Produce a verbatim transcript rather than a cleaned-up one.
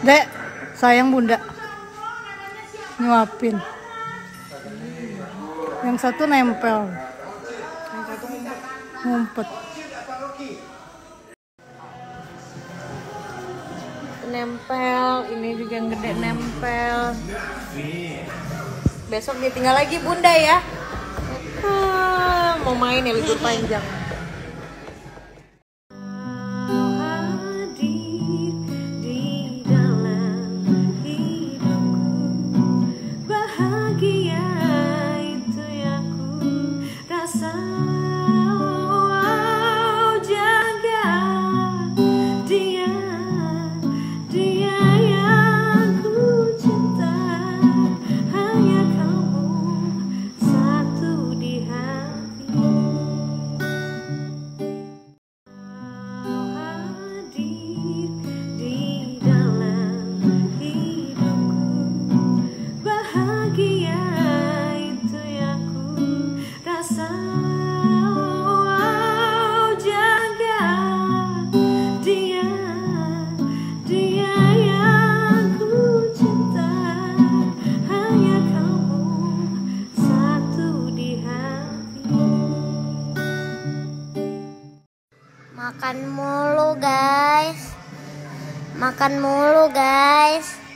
Dek, sayang bunda nyuapin. Yang satu nempel, Yang satu ngumpet. nempel, ini juga yang gede nempel. Besok dia tinggal lagi bunda ya. Ah, mau main ya libur panjang. Makan mulu guys, makan mulu guys.